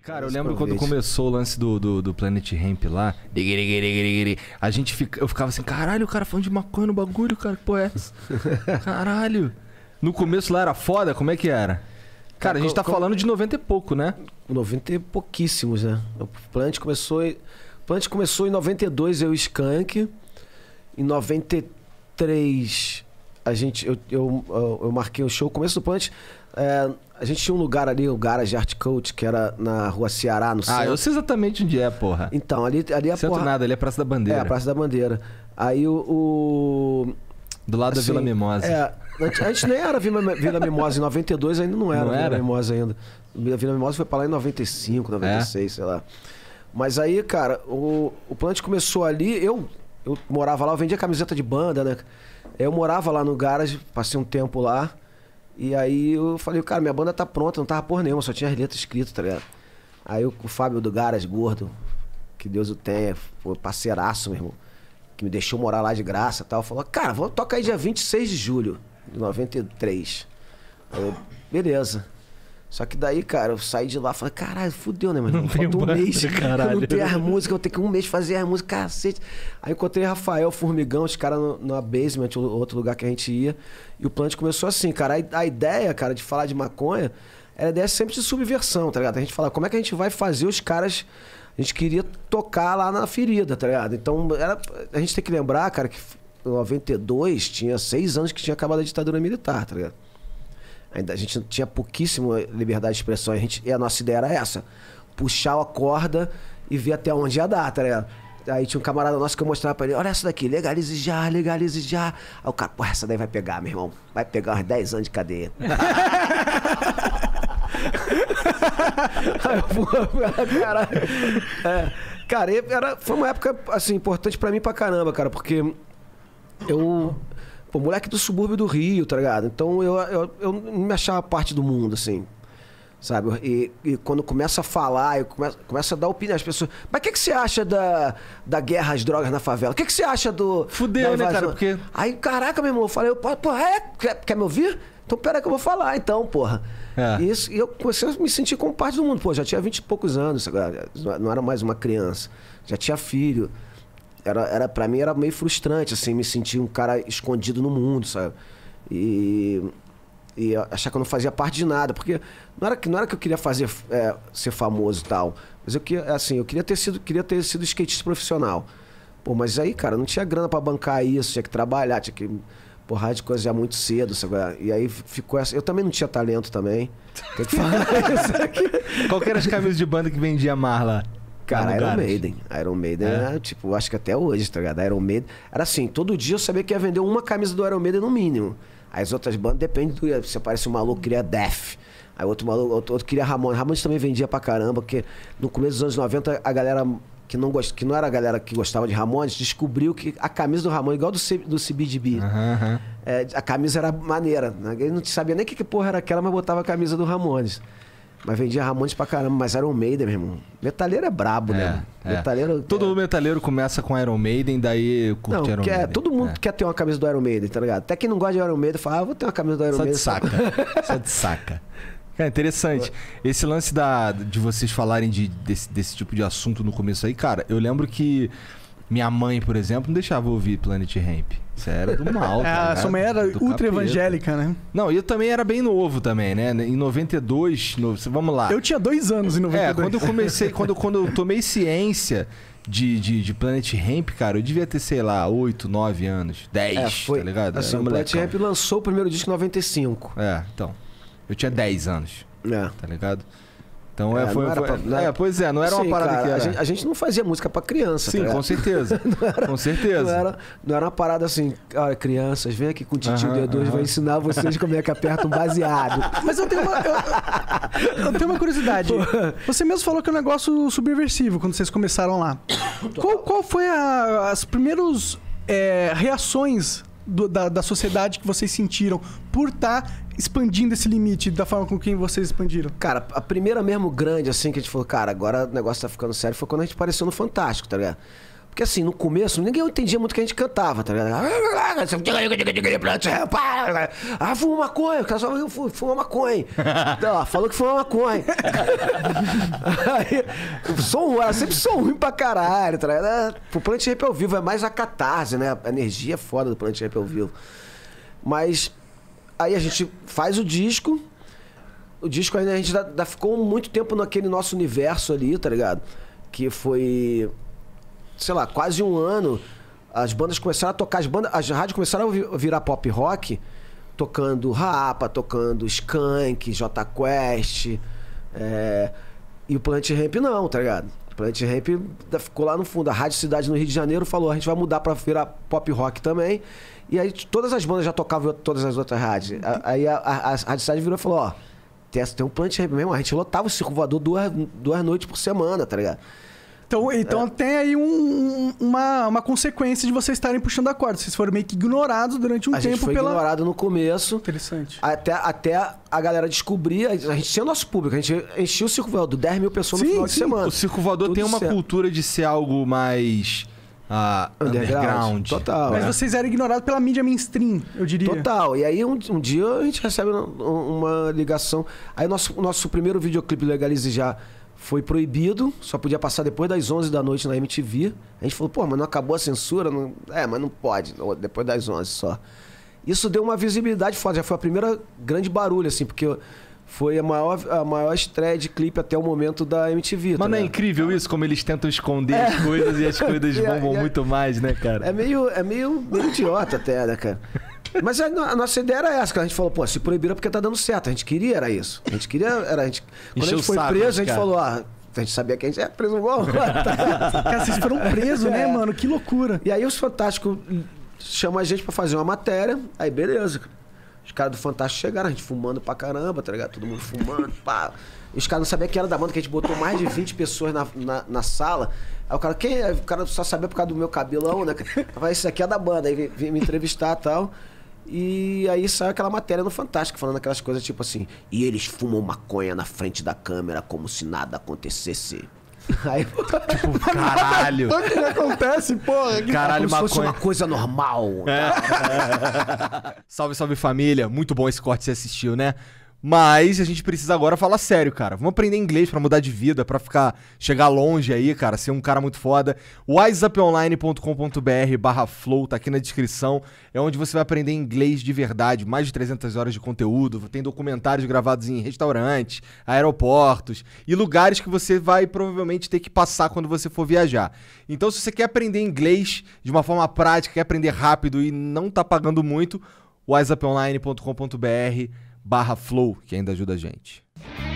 Cara, eu lembro quando começou o lance do Planet Hemp lá, eu ficava assim, caralho, o cara falando de maconha no bagulho, cara, que porra é essa? Caralho. No começo lá era foda, como é que era? Cara, a gente tá falando de 90 e pouco, né? 90 e pouquíssimos, né? O Planet começou em 92, eu e o Skank. Em 93, eu marquei o show. O começo do Planet, a gente tinha um lugar ali, o Garage Art Coach, que era na Rua Ceará, no centro. Ah, eu sei exatamente onde é, porra. Então, ali é a Centro nada, ali é a Praça da Bandeira. É, a Praça da Bandeira. Aí do lado da Vila Mimosa. Antes nem era Vila Mimosa, em 92 ainda não era Vila Mimosa ainda. Vila Mimosa foi pra lá em 95, 96, sei lá. Mas aí, cara, o Planet começou ali, eu morava lá, eu vendia camiseta de banda, né? Eu morava lá no Garage, passei um tempo lá. E aí eu falei, cara, minha banda tá pronta, não tava porra nenhuma, só tinha as letras escritas, tá ligado? Aí o Fábio do Garage, gordo, que Deus o tenha, foi parceiraço, meu irmão, que me deixou morar lá de graça e tal, falou, cara, vamos tocar aí dia 26 de julho de 93. Aí eu, beleza. Só que daí, cara, eu saí de lá e falei, caralho, fudeu, né, mano? Falta um mês, caralho. Eu não tenho as músicas, eu vou ter que um mês fazer as músicas, cacete. Aí encontrei Rafael, Formigão, os caras na Basement, outro lugar que a gente ia. E o Planet começou assim, cara. A ideia, cara, de falar de maconha, era a ideia sempre de subversão, tá ligado? A gente fala, como é que a gente vai fazer os caras... A gente queria tocar lá na ferida, tá ligado? Então, a gente tem que lembrar, cara, que em 92 tinha 6 anos que tinha acabado a ditadura militar, tá ligado? Ainda a gente tinha pouquíssima liberdade de expressão. E a nossa ideia era essa. Puxar a corda e ver até onde ia dar, tá ligado? Aí tinha um camarada nosso que eu mostrava pra ele, olha essa daqui, legalize já, legalize já. Aí o cara, porra, essa daí vai pegar, meu irmão. Vai pegar uns 10 anos de cadeia. Aí, porra, caralho. Cara, foi uma época, assim, importante pra mim pra caramba, cara, porque pô, moleque do subúrbio do Rio, tá ligado? Então eu não me achava parte do mundo, assim. Sabe? E quando começa a falar, eu começo a dar opinião às pessoas. Mas o que você acha da guerra às drogas na favela? O que você acha do... Fudeu, né, cara? Porque... Aí, caraca, meu irmão, eu falei, porra, quer me ouvir? Então pera que eu vou falar, então, porra. E eu comecei a me sentir como parte do mundo. Pô, já tinha 20 e poucos anos, não era mais uma criança. Já tinha filho. Pra mim era meio frustrante, assim, me sentir um cara escondido no mundo, sabe? E achar que eu não fazia parte de nada, porque não era que eu queria ser famoso e tal, mas eu queria ter sido skatista profissional. Pô, mas aí, cara, não tinha grana pra bancar isso, tinha que trabalhar, tinha que porrar de coisa já muito cedo, sabe? E aí ficou essa... Eu também não tinha talento também. Tem que falar isso aqui. Qual que era as camisas de banda que vendia mais lá? Cara, Iron Maiden era, tipo, acho que até hoje, tá ligado? Iron Maiden era assim, todo dia eu sabia que ia vender uma camisa do Iron Maiden no mínimo. Aí as outras bandas depende do... Se aparece um maluco que queria Death, aí outro queria Ramones. Ramones também vendia pra caramba, porque no começo dos anos 90 a galera que não era a galera que gostava de Ramones, descobriu que a camisa do Ramones, igual do CBGB, a camisa era maneira. Ele não sabia nem que porra era aquela, mas botava a camisa do Ramones. Mas vendia Ramones pra caramba, mas Iron Maiden, meu irmão. Metaleiro é brabo, né? Metaleiro, todo metaleiro começa com Iron Maiden, daí curte Iron Maiden. Todo mundo quer ter uma camisa do Iron Maiden, tá ligado? Até quem não gosta de Iron Maiden fala, vou ter uma camisa do Iron Maiden. Só de saca. Só de saca. Cara, interessante. Esse lance de vocês falarem desse tipo de assunto no começo aí, cara, eu lembro que minha mãe, por exemplo, não deixava eu ouvir Planet Hemp. Isso era do mal. A sua mãe era ultra evangélica, né? Não, e eu também era bem novo também, né? Em 92, vamos lá. Eu tinha 2 anos em 92. Quando eu comecei, quando eu tomei ciência de Planet Hemp, cara, eu devia ter, sei lá, 8, 9 anos, 10, tá ligado? Assim, o Planet Hemp lançou o primeiro disco em 95. Então. Eu tinha 10 anos. Tá ligado? Então pois é, não era uma parada, cara, que era... A gente não fazia música pra criança. Sim, com certeza. Com certeza. Não era uma parada assim, olha, crianças, vem aqui com o titio D2, vai ensinar vocês como é que aperta um baseado. Mas eu tenho uma curiosidade. Você mesmo falou que é um negócio subversivo quando vocês começaram lá. Qual foi as primeiras reações da sociedade que vocês sentiram por estar expandindo esse limite da forma com que vocês expandiram? Cara, a primeira mesmo grande, assim, que a gente falou, cara, agora o negócio tá ficando sério, foi quando a gente apareceu no Fantástico, tá ligado? Porque assim, no começo, ninguém entendia muito o que a gente cantava, tá ligado? Fuma maconha, o cara só fuma maconha. Não, falou que fuma maconha. Aí, era sempre som ruim pra caralho, tá ligado? O Planet Ramp ao vivo é mais a catarse, né? A energia é foda do Planet Ramp ao vivo. Mas aí a gente faz o disco ainda a gente ainda ficou muito tempo naquele nosso universo ali, tá ligado? Que foi, sei lá, quase um ano. As bandas começaram a tocar, as rádios começaram a virar pop rock, tocando Rapa, tocando Skank, Jota Quest, e o Planet Ramp não, tá ligado? O Planet Ramp ficou lá no fundo. A Rádio Cidade no Rio de Janeiro falou, a gente vai mudar pra virar pop rock também. E aí todas as bandas já tocavam todas as outras rádios. Aí a Rádio Cidade virou e falou, ó, tem um Planet Ramp mesmo, a gente lotava o Circo Voador duas noites por semana, tá ligado? Então tem aí uma consequência de vocês estarem puxando a corda. Vocês foram meio que ignorados durante um tempo. A gente foi ignorado no começo. Interessante. Até a galera descobrir. A gente tinha nosso público. A gente enchia o Circo Voador, 10 mil pessoas no final de semana. O Circo Voador tem uma cultura de ser algo mais underground. Total. Mas vocês eram ignorados pela mídia mainstream, eu diria. Total. E aí um dia a gente recebe uma ligação. Aí nosso primeiro videoclipe Legalize Já foi proibido, só podia passar depois das 11 da noite na MTV. A gente falou, pô, mas não acabou a censura? Não... mas não pode, depois das 11 só. Isso deu uma visibilidade foda, já foi a primeira grande barulho, assim, porque foi a maior estreia de clipe até o momento da MTV. Mas não é incrível isso, como eles tentam esconder as coisas e as coisas bombam muito mais, né, cara? É meio idiota até, né, cara? Mas a nossa ideia era essa, que a gente falou, pô, se proibiram porque tá dando certo. A gente queria, era isso. Quando a gente foi preso, a gente falou, a gente sabia que a gente era preso igual. Cara, vocês foram presos, né, mano? Que loucura. E aí os Fantásticos chamam a gente pra fazer uma matéria, aí beleza. Os caras do Fantástico chegaram, a gente fumando pra caramba, tá ligado? Todo mundo fumando, pá. E os caras não sabiam que era da banda, que a gente botou mais de 20 pessoas na sala. Aí o cara, quem é? O cara só sabia por causa do meu cabelão, né? Eu falei, isso aqui é da banda. Aí veio me entrevistar e tal. E aí saiu aquela matéria no Fantástico, falando aquelas coisas tipo assim, e eles fumam maconha na frente da câmera como se nada acontecesse. Aí, tipo, caralho. O que acontece, porra? Caralho, como se fosse uma coisa normal. Salve, salve família. Muito bom esse corte que você assistiu, né? Mas a gente precisa agora falar sério, cara. Vamos aprender inglês pra mudar de vida, pra chegar longe aí, cara, ser um cara muito foda. wiseuponline.com.br/flow, tá aqui na descrição. É onde você vai aprender inglês de verdade. Mais de 300 horas de conteúdo. Tem documentários gravados em restaurantes, aeroportos e lugares que você vai provavelmente ter que passar quando você for viajar. Então, se você quer aprender inglês de uma forma prática, quer aprender rápido e não tá pagando muito, wiseuponline.com.br/flow, que ainda ajuda a gente.